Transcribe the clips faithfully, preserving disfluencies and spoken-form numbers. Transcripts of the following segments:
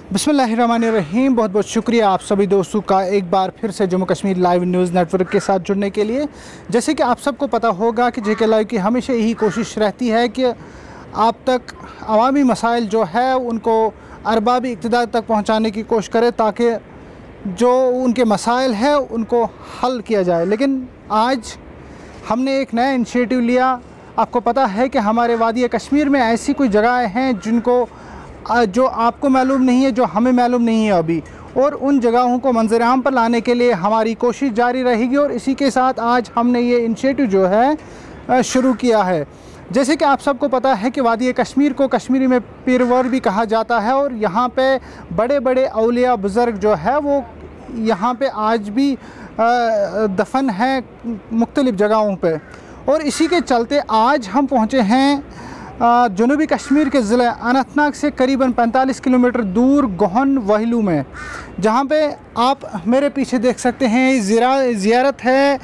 बिस्मिल्लाहिर्रहमानिर्रहीम। बहुत बहुत शुक्रिया आप सभी दोस्तों का एक बार फिर से Jammu Kashmir live news network के साथ जुड़ने के लिए। जैसे कि आप सबको पता होगा कि जेके लाइव की हमेशा यही कोशिश रहती है कि आप तक अवामी मसाइल जो है उनको अरबाबी इक़्तिदार तक पहुँचाने की कोशिश करे ताकि जो उनके मसाइल है उनको हल किया जाए। लेकिन आज हमने एक नया इनिशिएटिव लिया। आपको पता है कि हमारे वादी कश्मीर में ऐसी कोई जगहें हैं जिनको जो आपको मालूम नहीं है, जो हमें मालूम नहीं है अभी, और उन जगहों को मंजर आम पर लाने के लिए हमारी कोशिश जारी रहेगी। और इसी के साथ आज हमने ये इनिशिएटिव जो है शुरू किया है। जैसे कि आप सबको पता है कि वादी कश्मीर को कश्मीरी में पीरवर भी कहा जाता है और यहाँ पे बड़े बड़े औलिया बुज़ुर्ग जो है वो यहाँ पे आज भी दफन हैं मुख्तलिफ़ जगहों पे। और इसी के चलते आज हम पहुँचे हैं जनूबी कश्मीर के ज़िले अनंतनाग से करीबन पैंतालीस किलोमीटर दूर गोहन वहलू में, जहाँ पे आप मेरे पीछे देख सकते हैं ज़ियारत है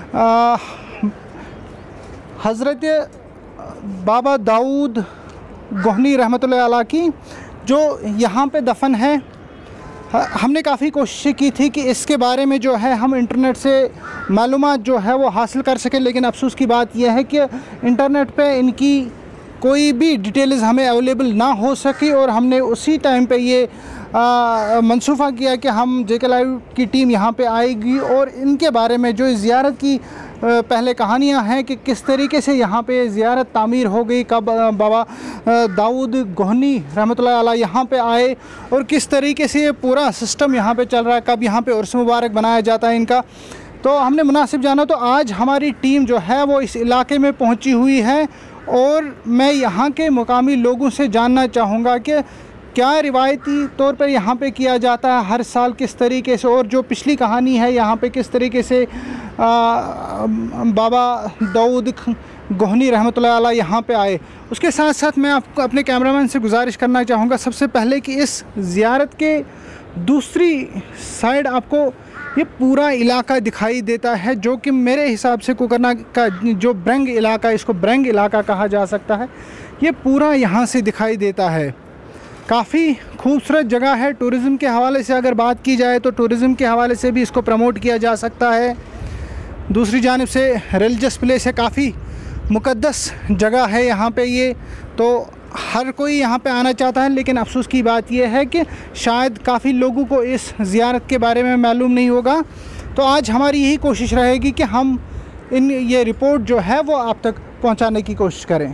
हज़रत बाबा दाऊद गोहनी रहमतुल्लाह अलैह की, जो यहाँ पे दफन है। हमने काफ़ी कोशिश की थी कि इसके बारे में जो है हम इंटरनेट से मालूमात जो है वो हासिल कर सकें, लेकिन अफसोस की बात यह है कि इंटरनेट पे इनकी कोई भी डिटेल्स हमें अवेलेबल ना हो सकी। और हमने उसी टाइम पे ये मंसूफा किया कि हम जेके लाइव की टीम यहाँ पे आएगी और इनके बारे में जो ज़ियारत की पहले कहानियाँ हैं कि किस तरीके से यहाँ पे ज़ियारत तामीर हो गई, कब बाबा दाऊद गोहनी रहमतुल्लाह अलैह यहाँ पे आए और किस तरीके से ये पूरा सिस्टम यहाँ पे चल रहा है, कब यहाँ पे उर्स मुबारक बनाया जाता है इनका। तो हमने मुनासिब जाना, तो आज हमारी टीम जो है वो इस इलाके में पहुँची हुई है और मैं यहाँ के मुकामी लोगों से जानना चाहूँगा कि क्या रिवायती तौर पर यहाँ पे किया जाता है हर साल, किस तरीके से, और जो पिछली कहानी है यहाँ पे किस तरीके से आ, बाबा दाऊद गोहनी रहमतुल्लाह अलैह यहाँ पे आए। उसके साथ साथ मैं आपको अपने कैमरामैन से गुजारिश करना चाहूँगा सबसे पहले कि इस ज़ियारत के दूसरी साइड आपको ये पूरा इलाका दिखाई देता है, जो कि मेरे हिसाब से कोकरना का जो ब्रंग इलाका, इसको ब्रंग इलाका कहा जा सकता है, ये पूरा यहाँ से दिखाई देता है। काफ़ी खूबसूरत जगह है। टूरिज़म के हवाले से अगर बात की जाए तो टूरिज़म के हवाले से भी इसको प्रमोट किया जा सकता है। दूसरी जानिब से रिलीजियस प्लेस है, काफ़ी मुक़द्दस जगह है यहाँ पे ये, तो हर कोई यहाँ पे आना चाहता है। लेकिन अफसोस की बात यह है कि शायद काफ़ी लोगों को इस ज़ियारत के बारे में मालूम नहीं होगा। तो आज हमारी यही कोशिश रहेगी कि हम इन ये रिपोर्ट जो है वो आप तक पहुँचाने की कोशिश करें।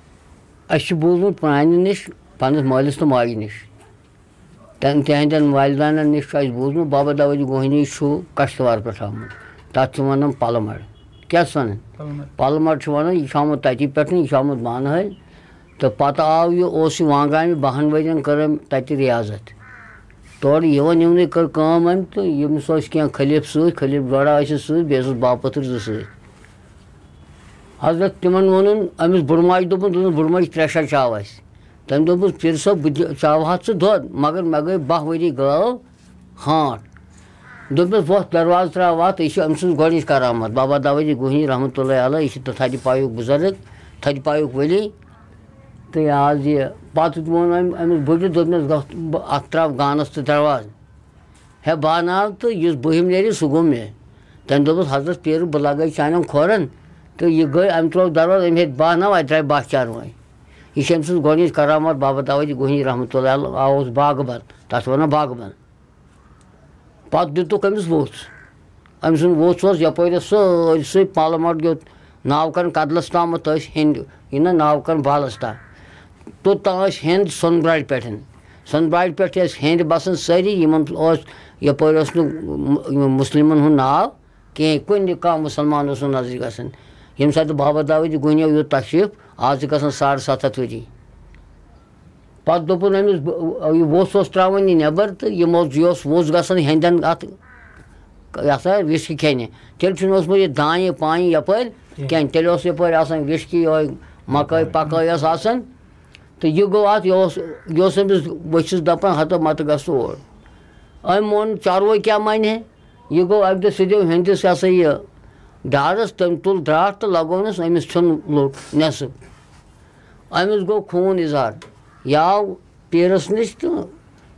बोलूँ पुराने निश पन्नस मालिस तो माज निश तहदन वालदान निश बोलूँ बाबा दाऊद गोहनी कश्तवार पे आमुत, तथ वन पलमड़, क्या वन पलमड़ वन, यह आमुत तति पे यह आमुत बानहल। तो पता आव यह वांगान बहन वरियन कर तत रियाजत तौर यवन यमन कर कम तो यमस क्या खलीफ सत खलीफ गड़ा सस बापत्र ज हजरत तिमन वोन अमिस बुड़माज दोपन बुड़माज त्रे चाव तम दोपस पिर सब चाव सह दौद, मगर मे गई बह वरी गाव हाँट। दोपस वो दरवाज त्रा वत यह अम सज गच करामत बाबा दाऊद गोहनी रहमतुल्लाह अलैह, यह थद पायुक बुजुर्ग, थद पायुक वली। तो आज यह पत वो अमिस बुड़ दोपनस अत त्राव गानस तो दरवाज है बानाव, तो इस बहम नेरी सह गो मे। तम दोपस हजरत पीर बह लगे चान खोरन, तो यह गई अम त्रो दरवाज अम हे बानाव अत द्राय बह चारवाई। यह अम सज गच करामत बाबा दाऊद गोहनी रहमतुल्लाह अलैह आओ बागबन, तथ वन बागबन। पत दुतुक अमिस वोथ, अम सुन वोथ यपर सारी पलमड़ गो नावकन कदलस ताम हिंद यह नावकन बालस तक तो हिंद सोनब्राड़ पे सोनब्राड़ पे हिंद बसान सारी यपर मुस्लिमन हूँ नाव कहें कुन कह मुसलमान नजर गसान। यम सात बाबा दाऊद गोहनी यो तशरीफ आज ग साढ़ सत्त हथ वरी। पे दोपन अमिस वोस त्रावान यह नबर तो यह वोस गसान हिंदन अत विस्की खेने, तेल यह दाने पानी यपर कहें, तेल यपर विस्की मकई पकई। तो यह गो अत यह बस दपान हत मत गस और अम मोन चारवो क्या मन है। यह गो अक दो सो हिंदस यह यह डारस तम तुल द्राट तो लगोनस अमिस छुन लोट नेसफ अमिस गो खून इजहार, यह पीरस नश तो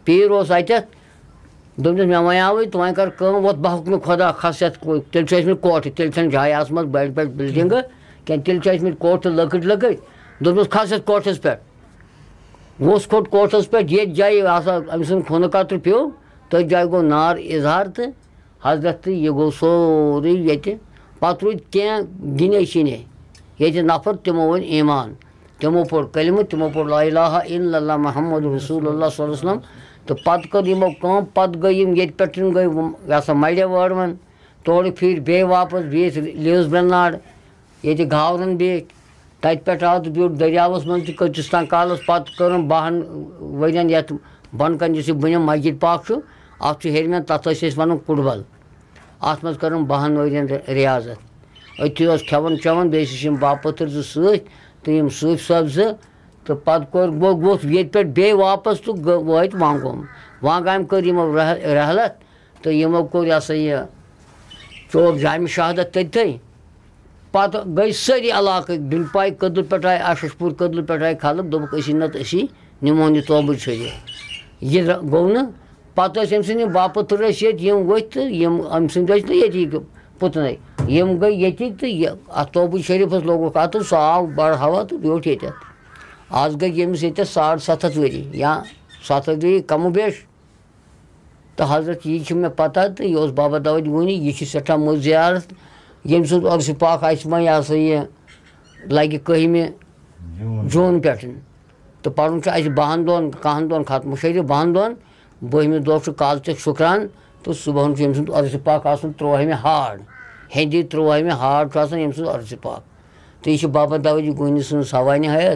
پیر اس اتت دوپنس مے ونیاوے تو وۄنۍ کر کٲم ووت بہ حُکمہِ خۄدا کھس یتھ تیٚلہِ چھِ ٲسمٕتۍ کوٹھٕ تیٚلہِ چھنہٕ جایہِ آسمژ بٔڑۍ بٔڑۍ بِلڈِنٛگہٕ کینٛہہ تیٚلہِ چھِ ٲسمٕتۍ کوٹھٕ لۄکٕٹۍ لۄکٕٹۍ دوٚپمَس کھس یتھ کوٹھس پٮ۪ٹھ ووٚژھ کھوٚت کوٹھس پٮ۪ٹھ ییٚتہِ جایہِ آسان أمۍ سُنٛد خوٗنہٕ قطرٕ پیوٚو تٔتھۍ جایہِ گوٚو نار اِظہار تہٕ حضرت تہٕ یہِ گوٚو سورُے ییٚتہِ پتہٕ روٗدۍ کینٛہہ گِنے شِنے ییٚتہِ نفر تِمو ؤنۍ ایٖمان تِمو پوٚر کلمہٕ تِمو پوٚر لا الہ الا اللہ محمد رسول اللہ صلی اللہ علیہ وسلم تہٕ پتہٕ کٔر یِمو کٲم پتہٕ گٔے یِم ییٚتہِ پٮ۪ٹھ یِم گٔے یہِ ہسا مَڑِ وٲروَن تورٕ پھیٖرۍ بیٚیہِ واپس بیٚیِس لیوٚز برناڈ ییٚتہِ گاورَن بیٖٹھۍ تَتہِ پٮ۪ٹھ آو تہٕ بیوٗٹھ دٔریاوَس منٛز تہِ کٔژِس تام کالَس پتہٕ کٔرٕم باہَن ؤرۍیَن یَتھ بۄنہٕ کَنہِ یُس یہِ بٔنِم مسجد پاک چھُ اَتھ چھُ ہیٚرمٮ۪ن تَتھ ٲسۍ أسۍ وَنان کُڑبل اَتھ منٛز کٔرٕم باہَن ؤرۍیَن رِیاضت أتھی اوس کھٮ۪وان چٮ۪وان بیٚیہِ ٲسِس یِم باپٲتھٕر زٕ سۭتۍ تہٕ یِم صوٗفۍ صٲب زٕ تہٕ پتہٕ کوٚر ووٚتھ ییٚتہِ پٮ۪ٹھ بیٚیہِ واپس تہٕ وٲتۍ وانگوم وانگامہِ کٔر یِمو رحلت تہٕ یِمو کوٚر یہِ ہسا یہِ چوک جامہِ شہادت تٔتھۍ پتہٕ گٔے سٲری علاقٕکۍ ڈِنپاے کٔدلہٕ پٮ۪ٹھ آیہِ آشِش پوٗر کٔدلہٕ پٮ۪ٹھ آیہِ خلق دوٚپُکھ أسی نتہٕ أسی نِمون یہِ توبہٕ شریٖف یہِ گوٚو نہٕ پتہٕ ٲسۍ أمۍ سٕنٛدۍ یِم باپٲتھٕر ٲسۍ ییٚتہِ یِم ؤتھۍ تہٕ یِم أمۍ سٕنٛدۍ ٲسۍ نہٕ ییٚتی پُتنٕے یِم گٔے ییٚتِکۍ تہٕ یہِ اَتھ توبہٕ شریٖفَس لوگُکھ اَتھٕ سُہ آو بڑٕ ہوا تہٕ بیوٗٹھ ییٚتٮ۪تھ آز گٔے ییٚمِس ییٚتٮ۪تھ ساڑ سَتھ ہَتھ ؤری یا سَتھ ہَتھ ؤری کَم و بیش تہٕ حضرت یی چھِ مےٚ پتہ تہٕ یہِ اوس بابا داوٗد گوٗنی یہِ چھِ سٮ۪ٹھاہ موٚت زیارت ییٚمہِ سُنٛد عرسِ پاک آسہِ وۄنۍ یہِ ہسا یہِ لگہِ کٔہمہِ جوٗن پٮ۪ٹھ تہٕ پَرُن چھُ اَسہِ بَہَن دۄہَن کَہَن دۄہَن ختمہٕ شریٖف بَہَن دۄہَن بٔہمہِ دۄہ چھُ کالچَک شُکران تہٕ صُبحن چھُ أمۍ سُنٛد عرسِ پاک آسان تُرٛوٲہمہِ ہاڑ ہیٚندِ تُرٛوٲہمہِ ہاڑ چھُ آسان ییٚمہِ سُنٛد عرسِ پاک تہٕ یہِ چھِ بابا داوٗد گوٗنی سٕنٛز سوانہِ حیات.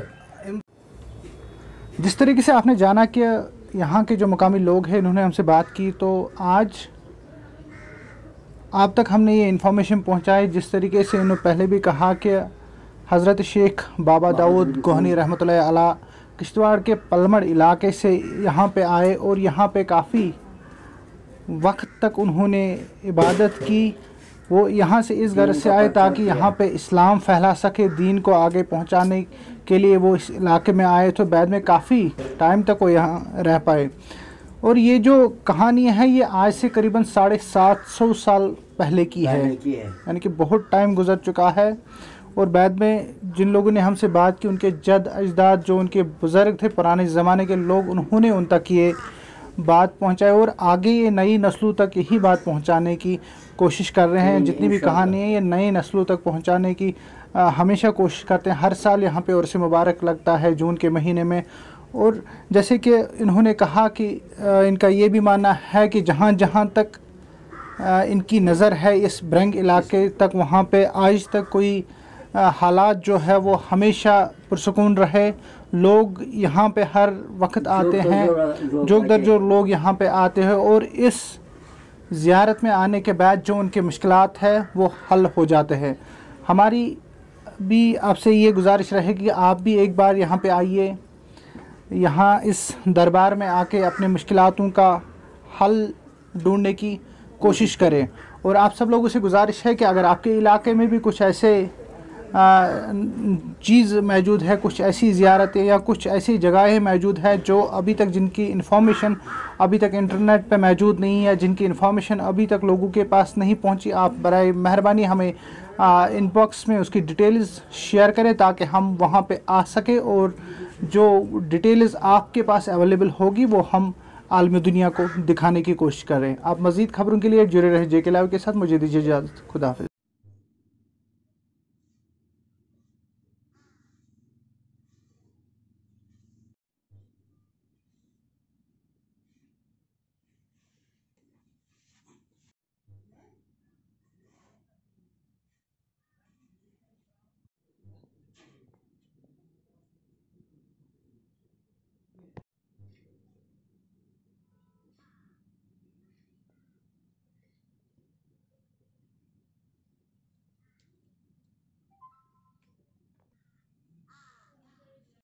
جس طریقے سے آپ نے جانا کہ یہاں کے جو مقامی لوگ ہیں انہوں نے ہم سے بات کی تو آج آپ تک ہم نے یہ انفارمیشن پہنچائی جس طریقے سے انہوں نے پہلے بھی کہا کہ حضرت شیخ بابا داؤد گوہنی رحمۃ اللہ علیہ کشتواڑ کے پلمڑ علاقے سے یہاں پہ آئے اور یہاں پہ کافی وقت تک انہوں نے عبادت کی. وہ یہاں سے اس غرض سے آئے تاکہ یہاں پہ اسلام پھیلا سکے, دین کو آگے پہنچانے کے لیے وہ اس علاقے میں آئے تو بعد میں کافی ٹائم تک وہ یہاں رہ پائے. اور یہ جو کہانی ہے یہ آج سے قریباً ساڑھے سات سو سال پہلے کی ہے, یعنی کہ بہت ٹائم گزر چکا ہے. اور بعد میں جن لوگوں نے ہم سے بات کی ان کے جد اجداد جو ان کے بزرگ تھے پرانے زمانے کے لوگ, انہوں نے ان تک یہ بات پہنچائے اور آگے یہ نئی نسلوں تک یہی بات پہنچانے کی کوشش کر رہے ہیں. جتنی بھی کہانی ہے یہ نئی نسلوں تک پہنچانے کی ہمیشہ کوشش کرتے ہیں. ہر سال یہاں پہ عرس مبارک لگتا ہے جون کے مہینے میں. اور جیسے کہ انہوں نے کہا کہ ان کا یہ بھی ماننا ہے کہ جہاں جہاں تک ان کی نظر ہے اس برنگ علاقے تک, وہاں پہ آج تک کوئی حالات جو ہے وہ ہمیشہ پرسکون رہے. لوگ یہاں پہ ہر وقت آتے ہیں, جوگ در جو لوگ یہاں پہ آتے ہیں اور اس زیارت میں آنے کے بعد جو ان کے مشکلات ہے وہ حل ہو جاتے ہیں. ہماری بھی آپ سے یہ گزارش رہے کہ آپ بھی ایک بار یہاں پہ آئیے, یہاں اس دربار میں آ کے اپنے مشکلاتوں کا حل ڈھونڈنے کی کوشش کریں. اور آپ سب لوگوں سے گزارش ہے کہ اگر آپ کے علاقے میں بھی کچھ ایسے چیز موجود ہے, کچھ ایسی زیارتیں یا کچھ ایسی جگہیں موجود ہے جو ابھی تک جن کی انفارمیشن ابھی تک انٹرنیٹ پہ موجود نہیں ہے, جن کی انفارمیشن ابھی تک لوگوں کے پاس نہیں پہنچی, آپ برائے مہربانی ہمیں ان باکس میں اس کی ڈیٹیلز شیئر کریں تاکہ ہم وہاں پہ آ سکیں اور جو ڈیٹیلز آپ کے پاس اویلیبل ہوگی وہ ہم عالم دنیا کو دکھانے کی کوشش کریں. آپ مزید خبروں کے لیے جڑے رہے جے کے لائیو کے ساتھ. مجھے دیجیے اجازت. خدا حافظ.